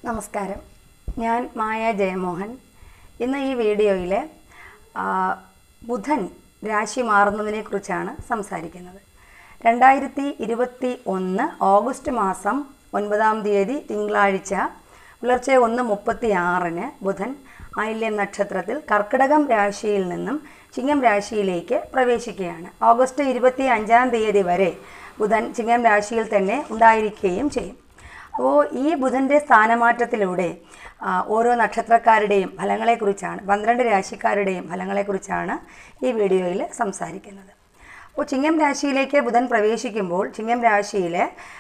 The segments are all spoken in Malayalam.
നമസ്കാരം. ഞാൻ മായ ജയമോഹൻ. ഇന്ന് ഈ വീഡിയോയിൽ ബുധൻ രാശി മാറുന്നതിനെക്കുറിച്ചാണ് സംസാരിക്കുന്നത്. 2021 ഓഗസ്റ്റ് മാസം 9-ാം തീയതി തിങ്കളാഴ്ച പുലർച്ചെ 1:36 ബുധൻ ആയില്യം നക്ഷത്രത്തിൽ കർക്കിടകം രാശിയിൽ നിന്നും ചിങ്ങം രാശിയിലേക്ക് പ്രവേശിക്കുകയാണ്. ഓഗസ്റ്റ് 25-ാം തീയതി വരെ ബുധൻ ചിങ്ങം രാശിയിൽ തന്നെ ഉണ്ടായിരിക്കുകയും ചെയ്യും. അപ്പോൾ ഈ ബുധൻ്റെ സ്ഥാനമാറ്റത്തിലൂടെ ഓരോ നക്ഷത്രക്കാരുടെയും ഫലങ്ങളെക്കുറിച്ചാണ്, 12 രാശിക്കാരുടെയും ഫലങ്ങളെക്കുറിച്ചാണ് ഈ വീഡിയോയിൽ സംസാരിക്കുന്നത്. അപ്പോൾ ചിങ്ങം രാശിയിലേക്ക് ബുധൻ പ്രവേശിക്കുമ്പോൾ ചിങ്ങം രാശിയിൽ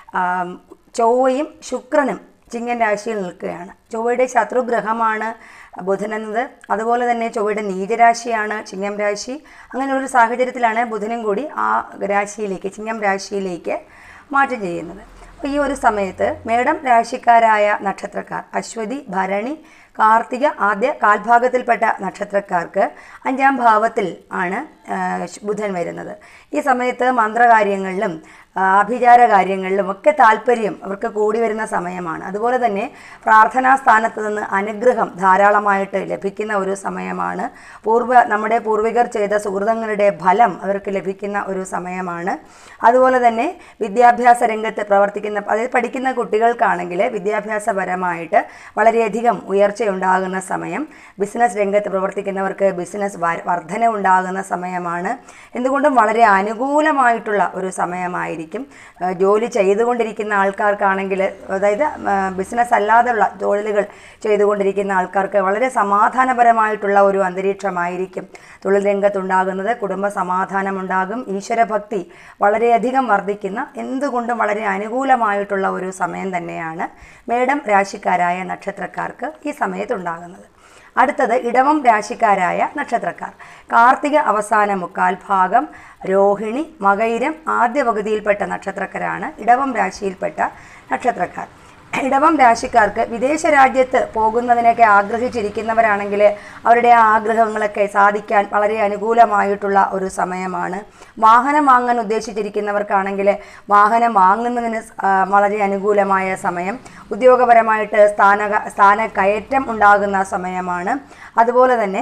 ചൊവ്വയും ശുക്രനും ചിങ്ങം രാശിയിൽ നിൽക്കുകയാണ്. ചൊവ്വയുടെ ശത്രുഗ്രഹമാണ് ബുധൻ എന്നത്. അതുപോലെ തന്നെ ചൊവ്വയുടെ നീചരാശിയാണ് ചിങ്ങം രാശി. അങ്ങനെ ഒരു സാഹചര്യത്തിലാണ് ബുധനും കൂടി ആ രാശിയിലേക്ക്, ചിങ്ങം രാശിയിലേക്ക് മാറ്റം ചെയ്യുന്നത്. ഈ ഒരു സമയത്ത് മേടം രാശിക്കാരായ നക്ഷത്രക്കാർ അശ്വതി, ഭരണി, കാർത്തിക ആദ്യ കാൽഭാഗത്തിൽപ്പെട്ട നക്ഷത്രക്കാർക്ക് 5-ാം ഭാവത്തിൽ ആണ് ബുധൻ വരുന്നത്. ഈ സമയത്ത് മന്ത്രകാര്യങ്ങളിലും ആഭിചാര കാര്യങ്ങളിലും ഒക്കെ താല്പര്യം അവർക്ക് കൂടി വരുന്ന സമയമാണ്. അതുപോലെ തന്നെ പ്രാർത്ഥനാ സ്ഥാനത്ത് നിന്ന് അനുഗ്രഹം ധാരാളമായിട്ട് ലഭിക്കുന്ന ഒരു സമയമാണ്. നമ്മുടെ പൂർവികർ ചെയ്ത സുഹൃതങ്ങളുടെ ഫലം അവർക്ക് ലഭിക്കുന്ന ഒരു സമയമാണ്. അതുപോലെ തന്നെ വിദ്യാഭ്യാസ രംഗത്ത് പ്രവർത്തിക്കുന്ന, അതായത് പഠിക്കുന്ന കുട്ടികൾക്കാണെങ്കിൽ വിദ്യാഭ്യാസപരമായിട്ട് വളരെയധികം ഉയർച്ചയുണ്ടാകുന്ന സമയം. ബിസിനസ് രംഗത്ത് പ്രവർത്തിക്കുന്നവർക്ക് ബിസിനസ് വർധന ഉണ്ടാകുന്ന സമയമാണ്. എന്തുകൊണ്ടും വളരെ അനുകൂലമായിട്ടുള്ള ഒരു സമയമായിരിക്കും. ജോലി ചെയ്തുകൊണ്ടിരിക്കുന്ന ആൾക്കാർക്കാണെങ്കിൽ, അതായത് ബിസിനസ് അല്ലാതെയുള്ള ജോലികൾ ചെയ്തുകൊണ്ടിരിക്കുന്ന ആൾക്കാർക്ക് വളരെ സമാധാനപരമായിട്ടുള്ള ഒരു അന്തരീക്ഷമായിരിക്കും തൊഴിൽ രംഗത്തുണ്ടാകുന്നത്. കുടുംബ സമാധാനമുണ്ടാകും. ഈശ്വരഭക്തി വളരെയധികം വർദ്ധിക്കുന്ന, എന്തുകൊണ്ടും വളരെ അനുകൂലമായിട്ടുള്ള ഒരു സമയം തന്നെയാണ് മേടം രാശിക്കാരായ നക്ഷത്രക്കാർക്ക് ഈ സമയത്തുണ്ടാകുന്നത്. അടുത്തത് ഇടവം രാശിക്കാരായ നക്ഷത്രക്കാർ. കാർത്തിക അവസാന 1/4 ഭാഗം, രോഹിണി, മകയിരം ആദ്യ പകുതിയിൽപ്പെട്ട നക്ഷത്രക്കാരാണ് ഇടവം രാശിയിൽപ്പെട്ട നക്ഷത്രക്കാർ. ഇടവം രാശിക്കാർക്ക് വിദേശ രാജ്യത്ത് പോകുന്നതിനൊക്കെ ആഗ്രഹിച്ചിരിക്കുന്നവരാണെങ്കിൽ അവരുടെ ആ ആഗ്രഹങ്ങളൊക്കെ സാധിക്കാൻ വളരെ അനുകൂലമായിട്ടുള്ള ഒരു സമയമാണ്. വാഹനം വാങ്ങാൻ ഉദ്ദേശിച്ചിരിക്കുന്നവർക്കാണെങ്കിൽ വാഹനം വാങ്ങുന്നതിന് വളരെ അനുകൂലമായ സമയം. ഉദ്യോഗപരമായിട്ട് സ്ഥാനക്കയറ്റം ഉണ്ടാകുന്ന സമയമാണ്. അതുപോലെ തന്നെ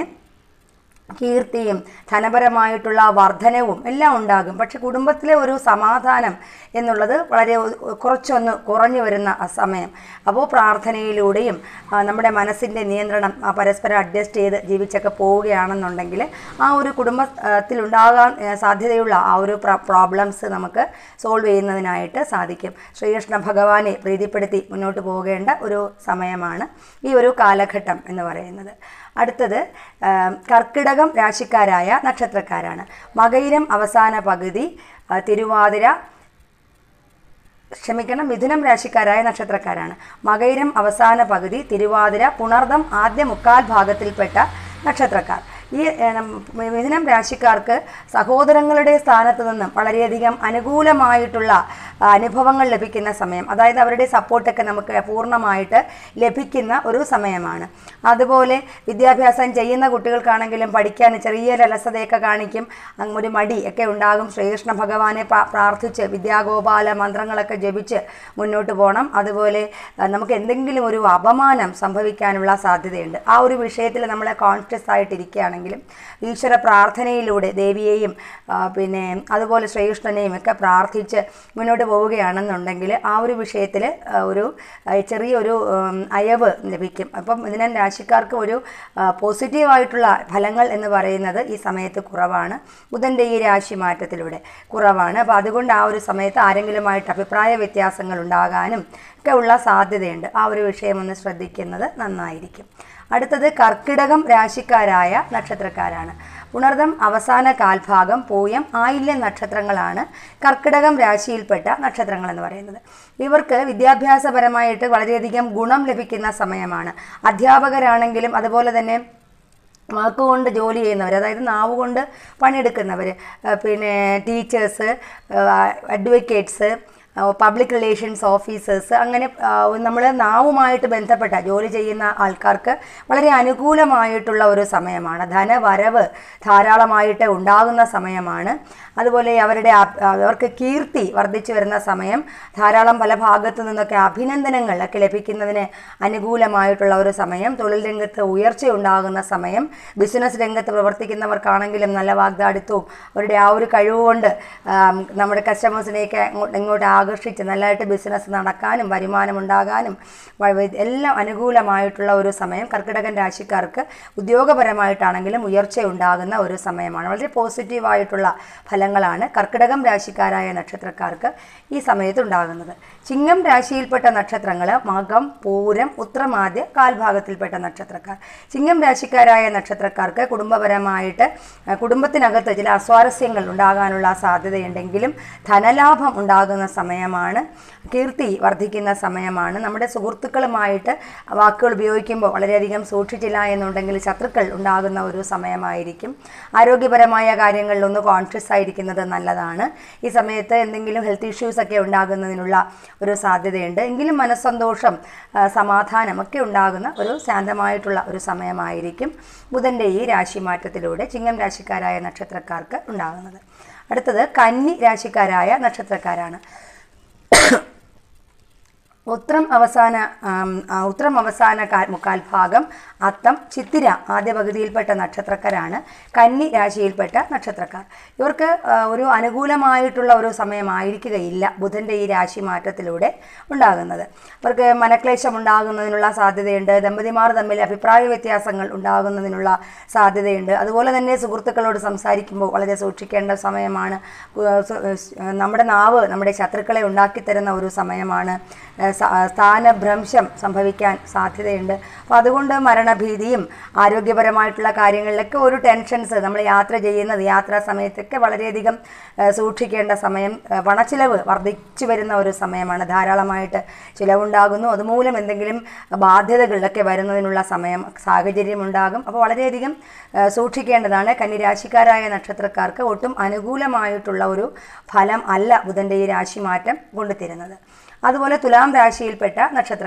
കീർത്തിയും ധനപരമായിട്ടുള്ള വർധനവും എല്ലാം ഉണ്ടാകും. പക്ഷെ കുടുംബത്തിലെ ഒരു സമാധാനം എന്നുള്ളത് വളരെ കുറച്ചൊന്ന് കുറഞ്ഞു വരുന്ന സമയം. അപ്പോൾ പ്രാർത്ഥനയിലൂടെയും നമ്മുടെ മനസ്സിൻ്റെ നിയന്ത്രണം പരസ്പരം അഡ്ജസ്റ്റ് ചെയ്ത് ജീവിച്ചൊക്കെ പോവുകയാണെന്നുണ്ടെങ്കിൽ ആ ഒരു കുടുംബത്തിലുണ്ടാകാൻ സാധ്യതയുള്ള ആ ഒരു പ്രോബ്ലംസ് നമുക്ക് സോൾവ് ചെയ്യുന്നതിനായിട്ട് സാധിക്കും. ശ്രീകൃഷ്ണ ഭഗവാനെ പ്രീതിപ്പെടുത്തി മുന്നോട്ട് പോകേണ്ട ഒരു സമയമാണ് ഈ ഒരു കാലഘട്ടം എന്ന് പറയുന്നത്. അടുത്തത് കർക്കിടകം രാശിക്കാരായ നക്ഷത്രക്കാരാണ്. മകയിരം അവസാന പകുതി, മിഥുനം രാശിക്കാരായ നക്ഷത്രക്കാരാണ്. മകയിരം അവസാന പകുതി, തിരുവാതിര, പുണർദം ആദ്യ 1/4 ഭാഗത്തിൽപ്പെട്ട നക്ഷത്രക്കാർ. ഈ മിഥുനം രാശിക്കാർക്ക് സഹോദരങ്ങളുടെ സ്ഥാനത്ത് നിന്നും വളരെയധികം അനുകൂലമായിട്ടുള്ള അനുഭവങ്ങൾ ലഭിക്കുന്ന സമയം. അതായത് അവരുടെ സപ്പോർട്ടൊക്കെ നമുക്ക് പൂർണ്ണമായിട്ട് ലഭിക്കുന്ന ഒരു സമയമാണ്. അതുപോലെ വിദ്യാഭ്യാസം ചെയ്യുന്ന കുട്ടികൾക്കാണെങ്കിലും പഠിക്കാൻ ചെറിയ അലസതയൊക്കെ കാണിക്കും, ഒരു മടി ഒക്കെ ഉണ്ടാകും. ശ്രീകൃഷ്ണ ഭഗവാനെ പ്രാർത്ഥിച്ച് വിദ്യാഗോപാല മന്ത്രങ്ങളൊക്കെ ജപിച്ച് മുന്നോട്ട് പോകണം. അതുപോലെ നമുക്ക് എന്തെങ്കിലും ഒരു അപമാനം സംഭവിക്കാനുള്ള സാധ്യതയുണ്ട്. ആ ഒരു വിഷയത്തിൽ നമ്മൾ കോൺഷ്യസ് ആയിട്ടിരിക്കുകയാണെങ്കിലും ഈശ്വര പ്രാർത്ഥനയിലൂടെ ദേവിയെയും അതുപോലെ ശ്രീകൃഷ്ണനെയും ഒക്കെ പ്രാർത്ഥിച്ച് മുന്നോട്ട് പോവുകയാണെന്നുണ്ടെങ്കിൽ ആ ഒരു വിഷയത്തിൽ ഒരു ചെറിയൊരു അയവ് ലഭിക്കും. അപ്പം മിഥുനം രാശിക്കാർക്ക് ഒരു പോസിറ്റീവായിട്ടുള്ള ഫലങ്ങൾ എന്ന് പറയുന്നത് ഈ സമയത്ത് കുറവാണ്. ബുധൻ്റെ ഈ രാശി മാറ്റത്തിലൂടെ കുറവാണ്. അപ്പോൾ അതുകൊണ്ട് ആ ഒരു സമയത്ത് ആരെങ്കിലുമായിട്ട് അഭിപ്രായ വ്യത്യാസങ്ങൾ ഉണ്ടാകാനും ഒക്കെ ഉള്ള സാധ്യതയുണ്ട്. ആ ഒരു വിഷയം ഒന്ന് ശ്രദ്ധിക്കുന്നത് നന്നായിരിക്കും. അടുത്തത് കർക്കിടകം രാശിക്കാരായ നക്ഷത്രക്കാരാണ്. പുണർദം അവസാന 1/4 ഭാഗം, പൂയം, ആയില്യം നക്ഷത്രങ്ങളാണ് കർക്കിടകം രാശിയിൽപ്പെട്ട നക്ഷത്രങ്ങൾ എന്ന് പറയുന്നത്. ഇവർക്ക് വിദ്യാഭ്യാസപരമായിട്ട് വളരെയധികം ഗുണം ലഭിക്കുന്ന സമയമാണ്. അധ്യാപകരാണെങ്കിലും അതുപോലെ തന്നെ വാക്കുകൊണ്ട് ജോലി ചെയ്യുന്നവർ, അതായത് നാവുകൊണ്ട് പണിയെടുക്കുന്നവർ, teachers, advocates, public relations officers, അങ്ങനെ നമ്മൾ നാവുമായിട്ട് ബന്ധപ്പെട്ട ജോലി ചെയ്യുന്ന ആൾക്കാർക്ക് വളരെ അനുകൂലമായിട്ടുള്ള ഒരു സമയമാണ്. ധനവരവ് ധാരാളമായിട്ട് ഉണ്ടാകുന്ന സമയമാണ്. അതുപോലെ അവർക്ക് കീർത്തി വർദ്ധിച്ചു വരുന്ന സമയം, ധാരാളം പല ഭാഗത്തു നിന്നൊക്കെ അഭിനന്ദനങ്ങളൊക്കെ ലഭിക്കുന്നതിന് അനുകൂലമായിട്ടുള്ള ഒരു സമയം, തൊഴിൽ രംഗത്ത് ഉയർച്ചയുണ്ടാകുന്ന സമയം, ബിസിനസ് രംഗത്ത് പ്രവർത്തിക്കുന്നവർക്കാണെങ്കിലും നല്ല വാഗ്ദാടിത്വവും അവരുടെ ആ ഒരു കഴിവുകൊണ്ട് നമ്മുടെ കസ്റ്റമേഴ്സിനെയൊക്കെ ഇങ്ങോട്ട് ആകർഷിച്ച് നല്ലതായിട്ട് ബിസിനസ് നടക്കാനും വരുമാനം ഉണ്ടാകാനും എല്ലാം അനുകൂലമായിട്ടുള്ള ഒരു സമയം. കർക്കിടകൻ രാശിക്കാർക്ക് ഉദ്യോഗപരമായിട്ടാണെങ്കിലും ഉയർച്ചയുണ്ടാകുന്ന ഒരു സമയമാണ്. വളരെ പോസിറ്റീവായിട്ടുള്ള ഫലങ്ങളാണ് കർക്കിടകം രാശിക്കാരായ നക്ഷത്രക്കാർക്ക് ഈ സമയത്ത് ഉണ്ടാകുന്നത്. ചിങ്ങം രാശിയിൽപ്പെട്ട നക്ഷത്രങ്ങൾ മകം, പൂരം, ഉത്രമാദ്യ കാൽഭാഗത്തിൽപ്പെട്ട നക്ഷത്രക്കാർ. ചിങ്ങം രാശിക്കാരായ നക്ഷത്രക്കാർക്ക് കുടുംബപരമായിട്ട് കുടുംബത്തിനകത്ത് ചില അസ്വാരസ്യങ്ങൾ ഉണ്ടാകാനുള്ള സാധ്യതയുണ്ടെങ്കിലും ധനലാഭം ഉണ്ടാകുന്ന സമയമാണ്. കീർത്തി വർദ്ധിക്കുന്ന സമയമാണ്. നമ്മുടെ സുഹൃത്തുക്കളുമായിട്ട് വാക്കുകൾ ഉപയോഗിക്കുമ്പോൾ വളരെയധികം സൂക്ഷിച്ചില്ല എന്നുണ്ടെങ്കിൽ ശത്രുക്കൾ ഉണ്ടാകുന്ന ഒരു സമയമായിരിക്കും. ആരോഗ്യപരമായ കാര്യങ്ങളിലൊന്ന് കോൺഷ്യസ് ആയിരിക്കുന്നത് നല്ലതാണ്. ഈ സമയത്ത് എന്തെങ്കിലും ഹെൽത്ത് ഇഷ്യൂസ് ഒക്കെ ഉണ്ടാകുന്നതിനുള്ള ഒരു സാധ്യതയുണ്ട്. എങ്കിലും മനസ്സന്തോഷം, സമാധാനം ഒക്കെ ഉണ്ടാകുന്ന ഒരു ശാന്തമായിട്ടുള്ള ഒരു സമയമായിരിക്കും ബുധൻ്റെ ഈ രാശിമാറ്റത്തിലൂടെ ചിങ്ങം രാശിക്കാരായ നക്ഷത്രക്കാർക്ക് ഉണ്ടാകുന്നത്. അടുത്തത് കന്നി രാശിക്കാരായ നക്ഷത്രക്കാരാണ്. ഉത്രം അവസാന മുക്കാൽ ഭാഗം, അത്തം, ചിത്തിര ആദ്യ പകുതിയിൽപ്പെട്ട നക്ഷത്രക്കാരാണ് കന്നി രാശിയിൽപ്പെട്ട നക്ഷത്രക്കാർ. ഇവർക്ക് ഒരു അനുകൂലമായിട്ടുള്ള ഒരു സമയമായിരിക്കുകയില്ല ബുധൻ്റെ ഈ രാശി മാറ്റത്തിലൂടെ ഉണ്ടാകുന്നത്. അവർക്ക് മനക്ലേശം ഉണ്ടാകുന്നതിനുള്ള സാധ്യതയുണ്ട്. ദമ്പതിമാർ തമ്മിൽ അഭിപ്രായ വ്യത്യാസങ്ങൾ ഉണ്ടാകുന്നതിനുള്ള സാധ്യതയുണ്ട്. അതുപോലെ തന്നെ സുഹൃത്തുക്കളോട് സംസാരിക്കുമ്പോൾ വളരെ സൂക്ഷിക്കേണ്ട സമയമാണ്. നമ്മുടെ നാവ് നമ്മുടെ ശത്രുക്കളെ ഉണ്ടാക്കിത്തരുന്ന ഒരു സമയമാണ്. സ്ഥാനഭ്രംശം സംഭവിക്കാൻ സാധ്യതയുണ്ട്. അപ്പോൾ അതുകൊണ്ട് മരണഭീതിയും ആരോഗ്യപരമായിട്ടുള്ള കാര്യങ്ങളിലൊക്കെ ഒരു ടെൻഷൻസ്, നമ്മൾ യാത്രാ സമയത്തൊക്കെ വളരെയധികം സൂക്ഷിക്കേണ്ട സമയം. പണച്ചിലവ് വർദ്ധിച്ചു വരുന്ന ഒരു സമയമാണ്. ധാരാളമായിട്ട് ചിലവുണ്ടാകുന്നു. അതുമൂലം എന്തെങ്കിലും ബാധ്യതകളിലൊക്കെ വരുന്നതിനുള്ള സാഹചര്യം ഉണ്ടാകും. അപ്പോൾ വളരെയധികം സൂക്ഷിക്കേണ്ടതാണ്. കന്നിരാശിക്കാരായ നക്ഷത്രക്കാർക്ക് ഒട്ടും അനുകൂലമായിട്ടുള്ള ഒരു ഫലം അല്ല ബുധൻ്റെ ഈ രാശി മാറ്റം കൊണ്ടുതരുന്നത്. അതുപോലെ തുലാം രാശിയിൽപ്പെട്ട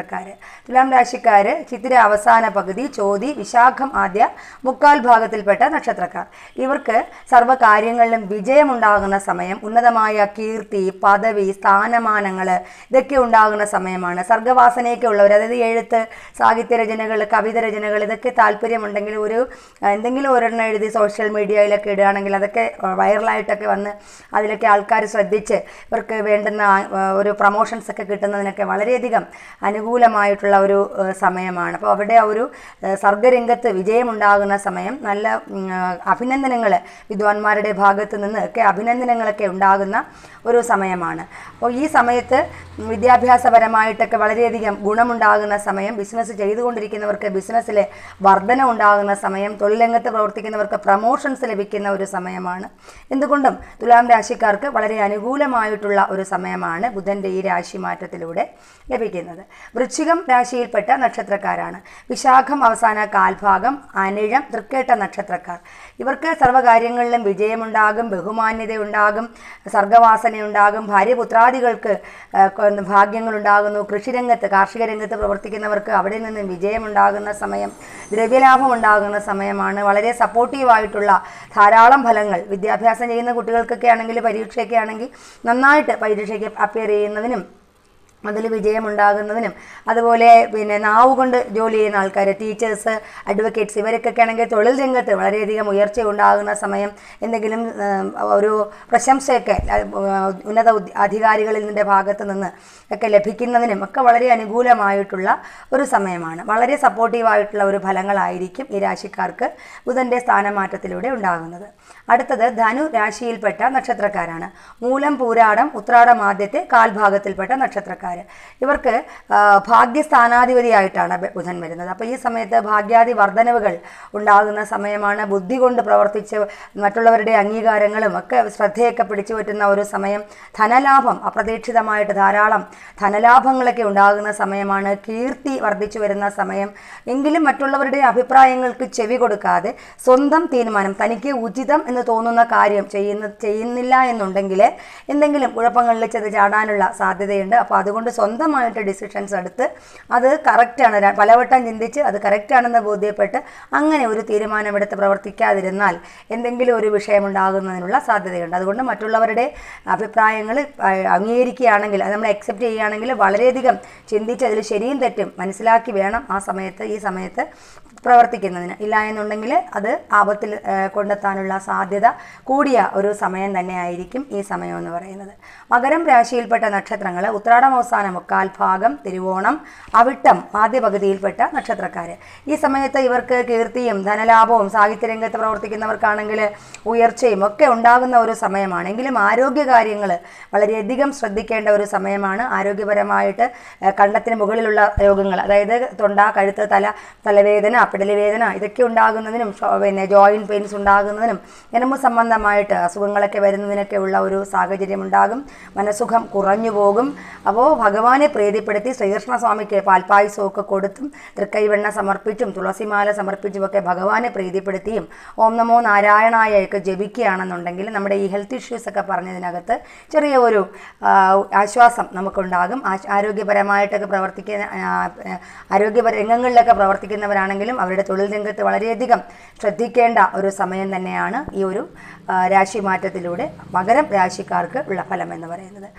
തുലാം രാശിക്കാർ ചിത്തിര അവസാന പകുതി, ചോതി, വിശാഖം ആദ്യ മുക്കാൽ ഭാഗത്തിൽപ്പെട്ട നക്ഷത്രക്കാർ. ഇവർക്ക് സർവ്വകാര്യങ്ങളിലും വിജയമുണ്ടാകുന്ന സമയം. ഉന്നതമായ കീർത്തി, പദവി, സ്ഥാനമാനങ്ങൾ ഇതൊക്കെ ഉണ്ടാകുന്ന സമയമാണ്. സർഗ്ഗവാസനയൊക്കെ ഉള്ളവർ, അതായത് എഴുത്ത്, സാഹിത്യരചനകൾ, കവിത രചനകൾ, ഇതൊക്കെ താല്പര്യമുണ്ടെങ്കിൽ എന്തെങ്കിലും ഒരെണ്ണം എഴുതി സോഷ്യൽ മീഡിയയിലൊക്കെ ഇടുകയാണെങ്കിൽ അതൊക്കെ വൈറലായിട്ടൊക്കെ വന്ന് അതിലൊക്കെ ആൾക്കാർ ശ്രദ്ധിച്ച് ഇവർക്ക് വേണ്ടുന്ന ഒരു പ്രൊമോഷൻസ് ഒക്കെ കിട്ടുന്നതിനൊക്കെ വളരെയധികം അനുകൂലമായിട്ടുള്ള ഒരു സമയമാണ്. അപ്പോൾ അവിടെ ഒരു സർഗ്ഗരംഗത്ത് വിജയമുണ്ടാകുന്ന സമയം. നല്ല അഭിനന്ദനങ്ങൾ വിദ്വാൻമാരുടെ ഭാഗത്തു നിന്ന് ഒക്കെ അഭിനന്ദനങ്ങളൊക്കെ ഉണ്ടാകുന്ന ഒരു സമയമാണ്. അപ്പോൾ ഈ സമയത്ത് വിദ്യാഭ്യാസപരമായിട്ടൊക്കെ വളരെയധികം ഗുണമുണ്ടാകുന്ന സമയം. ബിസിനസ് ചെയ്തുകൊണ്ടിരിക്കുന്നവർക്ക് ബിസിനസ്സിൽ വർധന ഉണ്ടാകുന്ന സമയം. തൊഴിൽ രംഗത്ത് പ്രവർത്തിക്കുന്നവർക്ക് പ്രമോഷൻസ് ലഭിക്കുന്ന ഒരു സമയമാണ്. എന്തുകൊണ്ടും തുലാം രാശിക്കാർക്ക് വളരെ അനുകൂലമായിട്ടുള്ള ഒരു സമയമാണ് ബുധൻ്റെ ഈ രാശി മാറ്റത്തിലൂടെ ലഭിക്കുന്നത്. വൃശ്ചികം രാശിയിൽപ്പെട്ട നക്ഷത്രക്കാരാണ്. വിശാഖം അവസാന കാൽഭാഗം, അനിഴം, തൃക്കേട്ട നക്ഷത്രക്കാർ. ഇവർക്ക് സർവ്വകാര്യങ്ങളിലും വിജയമുണ്ടാകും, ബഹുമാന്യതയുണ്ടാകും, സർഗ്ഗവാസനയുണ്ടാകും, ഭാര്യപുത്രാദികൾക്ക് ഭാഗ്യങ്ങളുണ്ടാകുന്നു. കാർഷിക രംഗത്ത് പ്രവർത്തിക്കുന്നവർക്ക് അവിടെ നിന്ന് വിജയമുണ്ടാകുന്ന സമയം. ദ്രവ്യലാഭം ഉണ്ടാകുന്ന സമയമാണ്. വളരെ സപ്പോർട്ടീവായിട്ടുള്ള ധാരാളം ഫലങ്ങൾ. വിദ്യാഭ്യാസം ചെയ്യുന്ന കുട്ടികൾക്കൊക്കെ ആണെങ്കിൽ, പരീക്ഷയൊക്കെ ആണെങ്കിൽ നന്നായിട്ട് പരീക്ഷയ്ക്ക് അപ്പിയർ ചെയ്യുന്നതിനും അതിൽ വിജയമുണ്ടാകുന്നതിനും, അതുപോലെ നാവ് കൊണ്ട് ജോലി ചെയ്യുന്ന ആൾക്കാർ, ടീച്ചേഴ്സ്, അഡ്വക്കേറ്റ്സ്, ഇവർക്കൊക്കെ ആണെങ്കിൽ തൊഴിൽ രംഗത്ത് വളരെയധികം ഉയർച്ച ഉണ്ടാകുന്ന സമയം. എന്തെങ്കിലും ഒരു പ്രശംസയൊക്കെ ഉന്നത അധികാരികളിൽ നിൻ്റെ ഭാഗത്ത് നിന്ന് ഒക്കെ ലഭിക്കുന്നതിനും ഒക്കെ വളരെ അനുകൂലമായിട്ടുള്ള ഒരു സമയമാണ്. വളരെ സപ്പോർട്ടീവായിട്ടുള്ള ഒരു ഫലങ്ങളായിരിക്കും ഈ രാശിക്കാർക്ക് ബുധൻ്റെ സ്ഥാനമാറ്റത്തിലൂടെ ഉണ്ടാകുന്നത്. അടുത്തത് ധനു രാശിയിൽപ്പെട്ട നക്ഷത്രക്കാരാണ്. മൂലം, പൂരാടം, ഉത്രാടം ആദ്യത്തെ കാൽഭാഗത്തിൽപ്പെട്ട നക്ഷത്രക്കാർ. ഇവർക്ക് ഭാഗ്യസ്ഥാനാധിപതിയായിട്ടാണ് ബുധൻ വരുന്നത്. അപ്പോൾ ഈ സമയത്ത് ഭാഗ്യാദി വർധനവുകൾ ഉണ്ടാകുന്ന സമയമാണ്. ബുദ്ധി കൊണ്ട് പ്രവർത്തിച്ച് മറ്റുള്ളവരുടെ അംഗീകാരങ്ങളും ഒക്കെ ശ്രദ്ധയൊക്കെ പിടിച്ചു പറ്റുന്ന ഒരു സമയം. ധനലാഭം അപ്രതീക്ഷിതമായിട്ട് ധാരാളം ധനലാഭങ്ങളൊക്കെ ഉണ്ടാകുന്ന സമയമാണ്. കീർത്തി വർദ്ധിച്ചു വരുന്ന സമയം. എങ്കിലും മറ്റുള്ളവരുടെ അഭിപ്രായങ്ങൾക്ക് ചെവി കൊടുക്കാതെ സ്വന്തം തീരുമാനം, തനിക്ക് ഉചിതം എന്ന് തോന്നുന്ന കാര്യം ചെയ്യുന്നില്ല എന്നുണ്ടെങ്കിൽ എന്തെങ്കിലും കുഴപ്പങ്ങളിൽ ചെന്ന് ചാടാനുള്ള സാധ്യതയുണ്ട്. അപ്പോൾ അതുകൊണ്ട് സ്വന്തമായിട്ട് ഡിസിഷൻസ് എടുത്ത് അത് കറക്റ്റാണ്, പലവട്ടം ചിന്തിച്ച് അത് കറക്റ്റാണെന്ന് ബോധ്യപ്പെട്ട് അങ്ങനെ ഒരു തീരുമാനമെടുത്ത് പ്രവർത്തിക്കാതിരുന്നാൽ എന്തെങ്കിലും ഒരു വിഷയമുണ്ടാകുന്നതിനുള്ള സാധ്യതയുണ്ട്. അതുകൊണ്ട് മറ്റുള്ളവരുടെ അഭിപ്രായങ്ങൾ അംഗീകരിക്കുകയാണെങ്കിൽ, അത് നമ്മൾ അക്സെപ്റ്റ് ചെയ്യുകയാണെങ്കിൽ വളരെയധികം ചിന്തിച്ച് അതിൽ ശരിയും തെറ്റും മനസ്സിലാക്കി വേണം ഈ സമയത്ത് പ്രവർത്തിക്കുന്നതിന്. ഇല്ല എന്നുണ്ടെങ്കിൽ അത് ആപത്തിൽ കൊണ്ടെത്താനുള്ള സാധ്യത കൂടിയ ഒരു സമയം തന്നെയായിരിക്കും ഈ സമയം എന്ന് പറയുന്നത്. മകരം രാശിയിൽപ്പെട്ട നക്ഷത്രങ്ങൾ ഉത്രാടം അവസാനം മുക്കാൽ ഭാഗം, തിരുവോണം, അവിട്ടം ആദ്യ പകുതിയിൽപ്പെട്ട നക്ഷത്രക്കാർ. ഈ സമയത്ത് ഇവർക്ക് കീർത്തിയും ധനലാഭവും സാഹിത്യരംഗത്ത് പ്രവർത്തിക്കുന്നവർക്കാണെങ്കിൽ ഉയർച്ചയും ഒക്കെ ഉണ്ടാകുന്ന ഒരു സമയമാണെങ്കിലും ആരോഗ്യകാര്യങ്ങൾ വളരെയധികം ശ്രദ്ധിക്കേണ്ട ഒരു സമയമാണ്. ആരോഗ്യപരമായിട്ട് കണ്ടത്തിന് മുകളിലുള്ള രോഗങ്ങൾ, അതായത് തൊണ്ട, കഴുത്ത്, തലവേദന, പിടലിവേദന ഇതൊക്കെ ഉണ്ടാകുന്നതിനും ജോയിൻറ്റ് പെയിൻസ് ഉണ്ടാകുന്നതിനും ഞരമ്പ് സംബന്ധമായിട്ട് അസുഖങ്ങളൊക്കെ വരുന്നതിനൊക്കെ ഉള്ള ഒരു സാഹചര്യം ഉണ്ടാകും. മനസ്സുഖം കുറഞ്ഞു പോകും. അപ്പോൾ ഭഗവാനെ പ്രീതിപ്പെടുത്തി ശ്രീകൃഷ്ണസ്വാമിക്ക് പാൽപ്പായസമൊക്കെ കൊടുത്തും തൃക്കൈവെണ്ണ സമർപ്പിച്ചും തുളസിമാല സമർപ്പിച്ചുമൊക്കെ ഭഗവാനെ പ്രീതിപ്പെടുത്തിയും ഓം നമോ നാരായണായൊക്കെ ജപിക്കുകയാണെന്നുണ്ടെങ്കിൽ നമ്മുടെ ഈ ഹെൽത്ത് ഇഷ്യൂസൊക്കെ പറഞ്ഞതിനകത്ത് ചെറിയ ഒരു ആശ്വാസം നമുക്കുണ്ടാകും. ആരോഗ്യപരമായിട്ടൊക്കെ രംഗങ്ങളിലൊക്കെ പ്രവർത്തിക്കുന്നവരാണെങ്കിലും അവരുടെ തൊഴിൽ രംഗത്ത് വളരെയധികം ശ്രദ്ധിക്കേണ്ട ഒരു സമയം തന്നെയാണ് ഈ ഒരു രാശിമാറ്റത്തിലൂടെ മകരം രാശിക്കാർക്ക് ഉള്ള ഫലം എന്ന് പറയുന്നത്.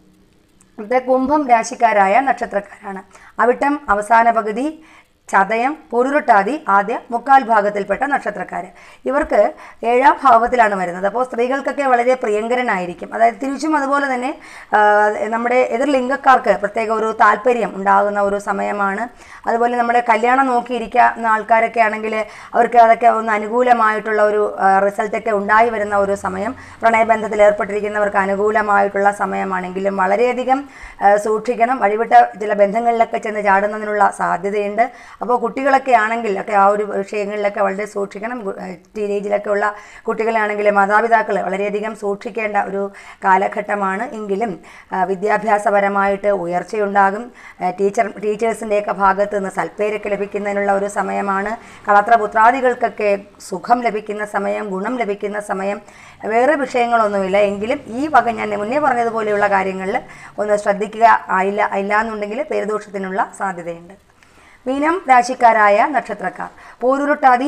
കുംഭം രാശിക്കാരായ നക്ഷത്രക്കാരാണ്. അവിട്ടം അവസാന പകുതി, ചതയം, പൊരുരുട്ടാതി ആദ്യ മുക്കാൽ ഭാഗത്തിൽപ്പെട്ട നക്ഷത്രക്കാർ. ഇവർക്ക് 7ാം ഭാവത്തിലാണ് വരുന്നത്. അപ്പോൾ സ്ത്രീകൾക്കൊക്കെ വളരെ പ്രിയങ്കരനായിരിക്കും. അതായത് തിരിച്ചും അതുപോലെ തന്നെ നമ്മുടെ എതിർലിംഗക്കാർക്ക് പ്രത്യേക ഒരു താല്പര്യം ഉണ്ടാകുന്ന ഒരു സമയമാണ്. അതുപോലെ നമ്മുടെ കല്യാണം നോക്കിയിരിക്കുന്ന ആൾക്കാരൊക്കെ ആണെങ്കിൽ അവർക്ക് അതൊക്കെ ഒന്ന് അനുകൂലമായിട്ടുള്ള ഒരു റിസൾട്ടൊക്കെ ഉണ്ടായി വരുന്ന ഒരു സമയം. പ്രണയബന്ധത്തിൽ ഏർപ്പെട്ടിരിക്കുന്നവർക്ക് അനുകൂലമായിട്ടുള്ള സമയമാണെങ്കിലും വളരെയധികം സൂക്ഷിക്കണം. വഴിവിട്ട ചില ബന്ധങ്ങളിലൊക്കെ ചെന്ന് ചാടുന്നതിനുള്ള സാധ്യതയുണ്ട്. അപ്പോൾ കുട്ടികളൊക്കെ ആണെങ്കിൽ ഒക്കെ ആ ഒരു വിഷയങ്ങളിലൊക്കെ വളരെ സൂക്ഷിക്കണം. ടീനേജിലൊക്കെ ഉള്ള കുട്ടികളാണെങ്കിൽ മാതാപിതാക്കൾ വളരെയധികം സൂക്ഷിക്കേണ്ട ഒരു കാലഘട്ടമാണ്. എങ്കിലും വിദ്യാഭ്യാസപരമായിട്ട് ഉയർച്ചയുണ്ടാകും. ടീച്ചേഴ്സിൻ്റെയൊക്കെ ഭാഗത്ത് നിന്ന് സൽപ്പേരൊക്കെ ലഭിക്കുന്നതിനുള്ള ഒരു സമയമാണ്. കളത്രപുത്രാദികൾക്കൊക്കെ സുഖം ലഭിക്കുന്ന സമയം, ഗുണം ലഭിക്കുന്ന സമയം. വേറെ വിഷയങ്ങളൊന്നുമില്ല. എങ്കിലും ഈ വക ഞാൻ മുന്നേ പറഞ്ഞതുപോലെയുള്ള കാര്യങ്ങളിൽ ഒന്ന് ശ്രദ്ധിക്കുക. ഇല്ല എന്നുണ്ടെങ്കിൽ പേരുദോഷത്തിനുള്ള സാധ്യതയുണ്ട്. മീനം രാശിക്കാരായ നക്ഷത്രക്കാർ പൂരുരുട്ടാതി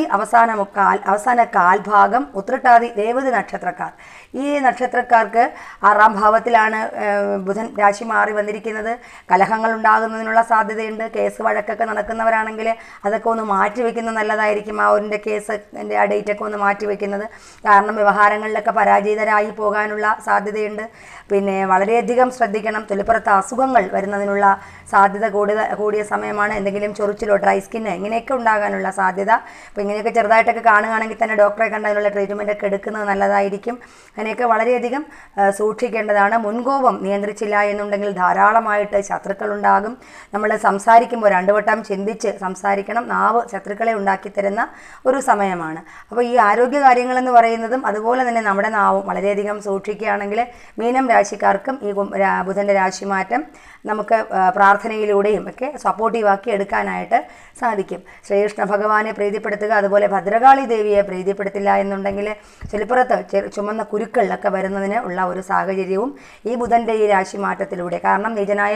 അവസാന കാൽഭാഗം, ഉത്രട്ടാതി രേവതി നക്ഷത്രക്കാർ. ഈ നക്ഷത്രക്കാർക്ക് 6ാം ഭാവത്തിലാണ് ബുധൻ രാശി മാറി വന്നിരിക്കുന്നത്. കലഹങ്ങൾ ഉണ്ടാകുന്നതിനുള്ള സാധ്യതയുണ്ട്. കേസ് വഴക്കൊക്കെ നടക്കുന്നവരാണെങ്കിൽ അതൊക്കെ ഒന്ന് മാറ്റിവെക്കുന്നത് നല്ലതായിരിക്കും. അവരുടെ കേസിൻ്റെ ആ ഡേറ്റൊക്കെ ഒന്ന് മാറ്റിവെക്കുന്നത്. കാരണം വ്യവഹാരങ്ങളിലൊക്കെ പരാജിതരായി പോകാനുള്ള സാധ്യതയുണ്ട്. പിന്നെ വളരെയധികം ശ്രദ്ധിക്കണം. തൊലിപ്പുറത്ത് അസുഖങ്ങൾ വരുന്നതിനുള്ള സാധ്യത കൂടിയ സമയമാണ്. എന്തെങ്കിലും ചൊറിച്ചിലോ ഡ്രൈ സ്കിന്ന് ഇങ്ങനെയൊക്കെ ഉണ്ടാകാനുള്ള സാധ്യത. അപ്പോൾ ഇങ്ങനെയൊക്കെ ചെറുതായിട്ടൊക്കെ കാണുകയാണെങ്കിൽ തന്നെ ഡോക്ടറെ കണ്ട് അതിനുള്ള ട്രീറ്റ്മെൻ്റ് ഒക്കെ എടുക്കുന്നത് നല്ലതായിരിക്കും. അങ്ങനെയൊക്കെ വളരെയധികം സൂക്ഷിക്കേണ്ടതാണ്. മുൻകോപം നിയന്ത്രിച്ചില്ല എന്നുണ്ടെങ്കിൽ ധാരാളമായിട്ട് ശത്രുക്കളുണ്ടാകും. നമ്മൾ സംസാരിക്കുമ്പോൾ 2 വട്ടം ചിന്തിച്ച് സംസാരിക്കണം. നാവ് ശത്രുക്കളെ ഉണ്ടാക്കിത്തരുന്ന ഒരു സമയമാണ്. അപ്പോൾ ഈ ആരോഗ്യ കാര്യങ്ങളെന്ന് പറയുന്നതും അതുപോലെ തന്നെ നമ്മുടെ നാവും വളരെയധികം സൂക്ഷിക്കുകയാണെങ്കിൽ മീനം രാശിക്കാർക്കും ഈ ബുധൻ്റെ രാശിമാറ്റം നമുക്ക് പ്രാർത്ഥനയിലൂടെയും ഒക്കെ സപ്പോർട്ടീവാക്കി എടുക്കാനായിട്ട് സാധിക്കും. ശ്രീകൃഷ്ണ ഭഗവാനെ പ്രീതിപ്പെടുത്തുക. അതുപോലെ ഭദ്രകാളി ദേവിയെ പ്രീതിപ്പെടുത്തില്ല എന്നുണ്ടെങ്കിൽ ചെളിപ്പുറത്ത് ചുമന്ന കുരുക്കളിലൊക്കെ വരുന്നതിന് ഉള്ള ഒരു സാഹചര്യവും ഈ ബുധൻ്റെ ഈ രാശിമാറ്റത്തിലൂടെ, കാരണം നിജനായ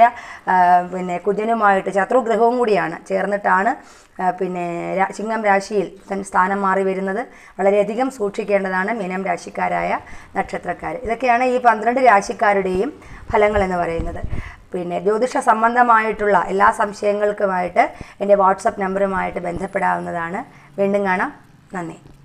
കുജനുമായിട്ട് ശത്രുഗ്രഹവും കൂടിയാണ് ചേർന്നിട്ടാണ് ചിങ്ങം രാശിയിൽ സ്ഥാനം മാറി വരുന്നത്. വളരെയധികം സൂക്ഷിക്കേണ്ടതാണ് മീനം രാശിക്കാരായ നക്ഷത്രക്കാർ. ഇതൊക്കെയാണ് ഈ 12 രാശിക്കാരുടെയും ഫലങ്ങൾ എന്ന് പറയുന്നത്. ജ്യോതിഷ സംബന്ധമായിട്ടുള്ള എല്ലാ സംശയങ്ങൾക്കുമായിട്ട് എൻ്റെ വാട്സപ്പ് നമ്പറുമായിട്ട് ബന്ധപ്പെടാവുന്നതാണ്. വീണ്ടും കാണാം. നന്ദി.